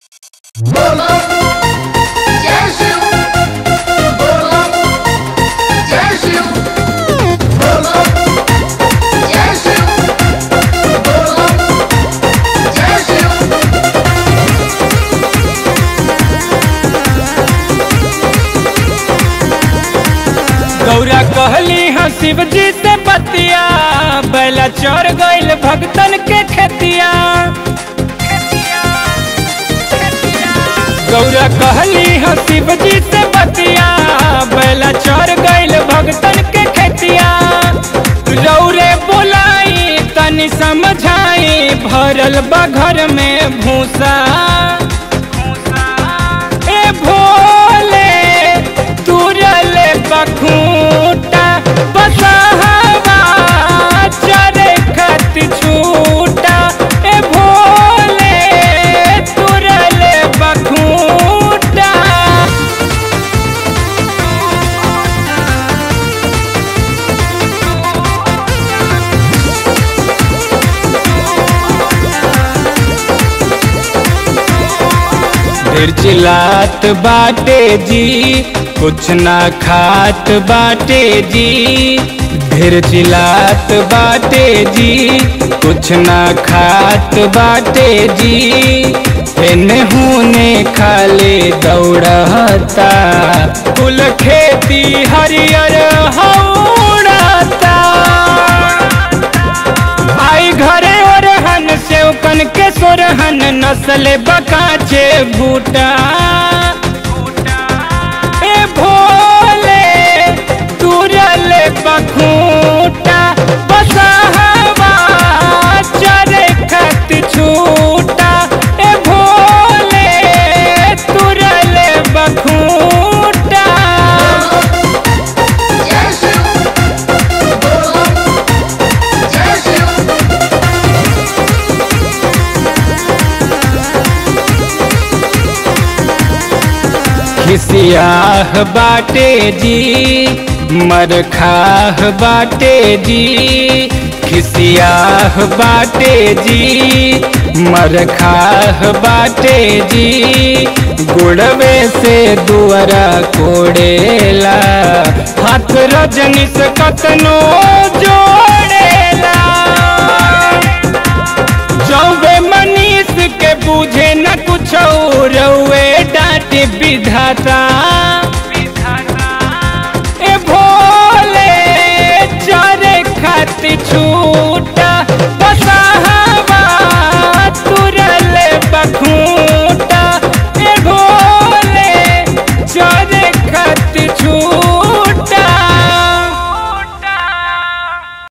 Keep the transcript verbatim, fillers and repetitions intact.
बोलो जय शिव, बोलो जय शिव, बोलो जय शिव, बोलो जय शिव। गौरा कहली हाँ शिव जी से बतिया, बैला चढ़ गइल भगतन के खेतिया। गौरा कहली हाँ शिव जी से बतिया, बैला चढ़ गइल भगतन के खेतिया। रौरे बुलाई तनी समझाई, भरल बा घर में भूसा। ए भोले तुरल बखूटा, बसहवा चरे खत छूटा। ए भोले तुरल बखूटा। ढेर चिल्लात बाटे जी, कुछ ना खात बाटे जी। ढेर चिल्लात बाटे जी, कुछ ना खात बाटे जी। एने होने खाले दौड़ता, कुल खेती हरियर हौड़ता। आई घरे ओरहन सेवकन के सोरहन, नस्ल बकाचे भूटा। ए भोले तुरल बखूटा, बसहवा चरे खत छूटा। ए भोले तुरल बखूटा। जय शिव, बोलो जय शिव। खिसियाह बाटे जी, मरखाह बाटे जी। खिसियाह बाटे जी, मरखाह बाटे जी। गुड़वे से दुआरा कोड़ेला, हाथ रजनी से कतनो जोड़ेला। जौवे मनीष के बूझे न कुछ रउए डांट विधाता। ए भोले चरे खत छूटा, बसहवा तुरल बखूटा। ए भोले चरे खत